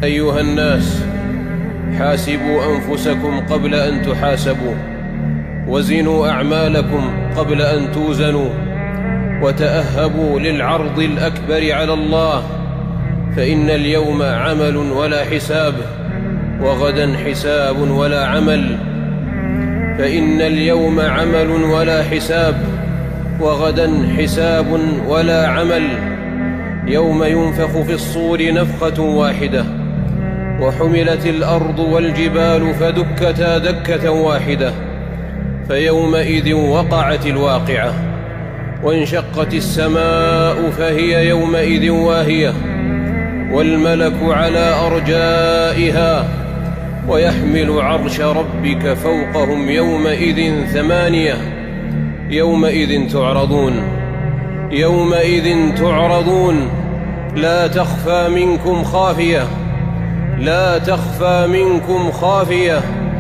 أيها الناس، حاسبوا أنفسكم قبل أن تحاسبوا، وزنوا أعمالكم قبل أن توزنوا، وتأهبوا للعرض الأكبر على الله، فإن اليوم عمل ولا حساب، وغدا حساب ولا عمل. فإن اليوم عمل ولا حساب، وغدا حساب ولا عمل. يوم ينفخ في الصور نفخة واحدة، وحملت الأرض والجبال فدكتا دكة واحدة، فيومئذ وقعت الواقعة، وانشقت السماء فهي يومئذ واهية، والملك على أرجائها، ويحمل عرش ربك فوقهم يومئذ ثمانية. يومئذ تعرضون، يومئذ تعرضون، لا تخفى منكم خافية، لا تخفى منكم خافية.